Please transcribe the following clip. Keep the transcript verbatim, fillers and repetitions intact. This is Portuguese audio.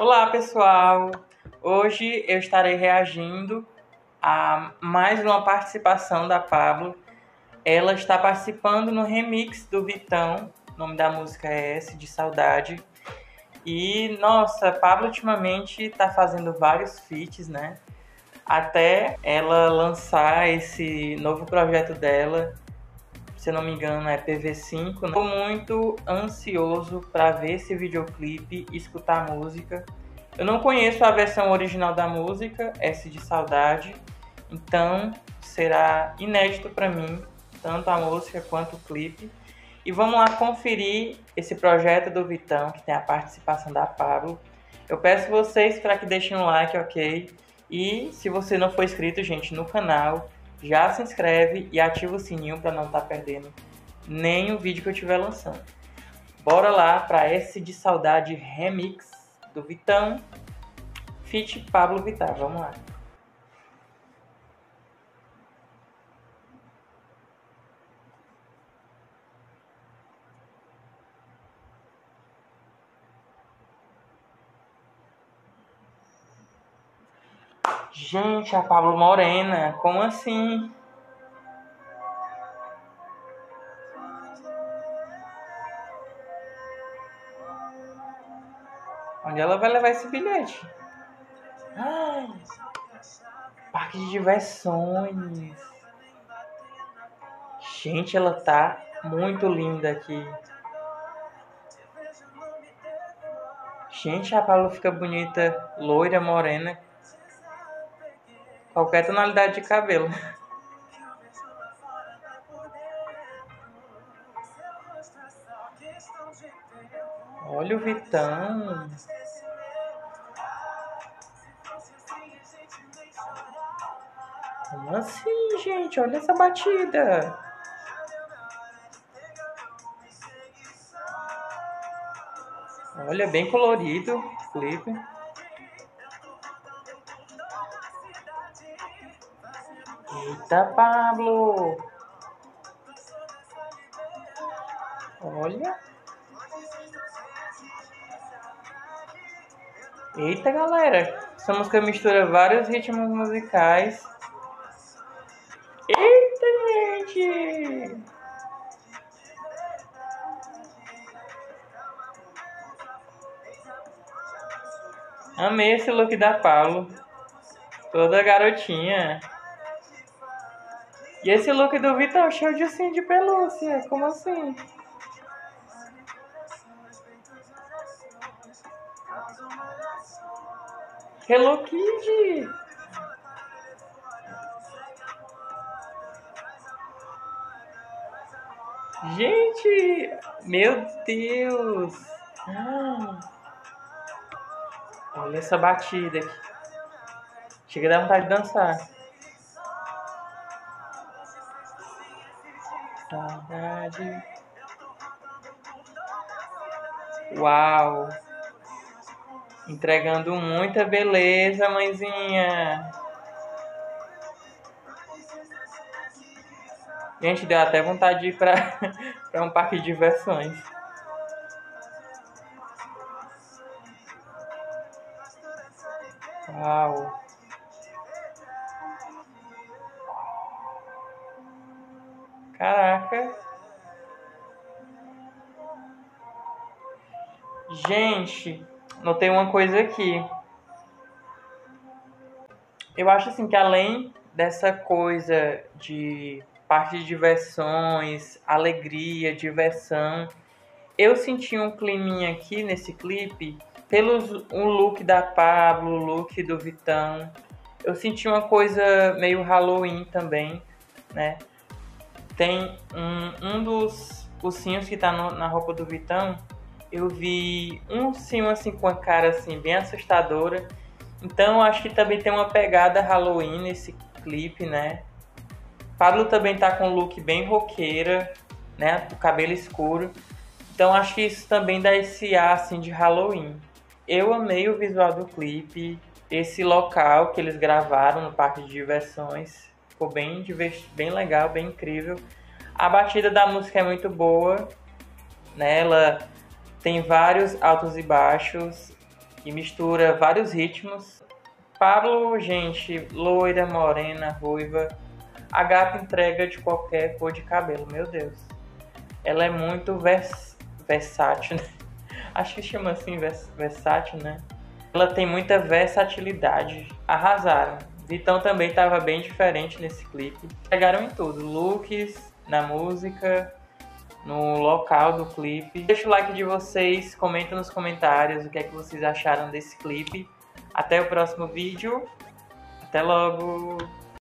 Olá, pessoal! Hoje eu estarei reagindo a mais uma participação da Pablo. Ela está participando no remix do Vitão, o nome da música é S, de Saudade. E, nossa, Pablo ultimamente está fazendo vários feats, né? Até ela lançar esse novo projeto dela, se eu não me engano é P V cinco. Estou muito ansioso para ver esse videoclipe e escutar a música. Eu não conheço a versão original da música, S de Saudade, então será inédito para mim, tanto a música quanto o clipe. E vamos lá conferir esse projeto do Vitão, que tem a participação da Pablo. Eu peço vocês para que deixem um like, ok? E se você não for inscrito, gente, no canal, já se inscreve e ativa o sininho para não estar perdendo nenhum vídeo que eu estiver lançando. Bora lá para S de Saudade Remix do Vitão, feat Pablo Vittar. Vamos lá. Gente, a Pablo morena, como assim? Onde ela vai levar esse bilhete? Ai, parque de diversões. Gente, ela tá muito linda aqui. Gente, a Pablo fica bonita, loira, morena. Qualquer tonalidade de cabelo. Olha o Vitão. Como assim, gente? Olha essa batida. Olha, bem colorido o clipe. Eita, Pablo. Olha. Eita, galera. Essa música mistura vários ritmos musicais. Eita, gente. Amei esse look da Pablo. Toda garotinha. E esse look do Vitão cheio de assim de pelúcia. Como assim? Hello Kitty. Gente, meu Deus. Ah, olha essa batida aqui. Chega a dar vontade de dançar. Saudade. Uau. Entregando muita beleza, mãezinha. Gente, deu até vontade de ir pra, pra um parque de diversões. Uau. Caraca. Gente, notei uma coisa aqui. Eu acho assim que além dessa coisa de parque de diversões, alegria, diversão, eu senti um climinha aqui nesse clipe, pelo um look da Pablo, o look do Vitão. Eu senti uma coisa meio Halloween também, né? Tem um, um dos ursinhos que tá no, na roupa do Vitão, eu vi um ursinho assim com a cara assim bem assustadora. Então acho que também tem uma pegada Halloween nesse clipe, né? Pablo também tá com um look bem roqueira, né? O cabelo escuro. Então acho que isso também dá esse ar assim de Halloween. Eu amei o visual do clipe, esse local que eles gravaram no parque de diversões. Ficou bem, bem legal, bem incrível. A batida da música é muito boa, né? Ela tem vários altos e baixos. que mistura vários ritmos. Pablo, gente, loira, morena, ruiva, a gata entrega de qualquer cor de cabelo, meu Deus. Ela é muito vers versátil, né? Acho que chama assim, vers versátil, né? Ela tem muita versatilidade. Arrasaram. Vitão também estava bem diferente nesse clipe. Pegaram em tudo, looks, na música, no local do clipe. Deixa o like de vocês, comenta nos comentários o que é que vocês acharam desse clipe. Até o próximo vídeo. Até logo!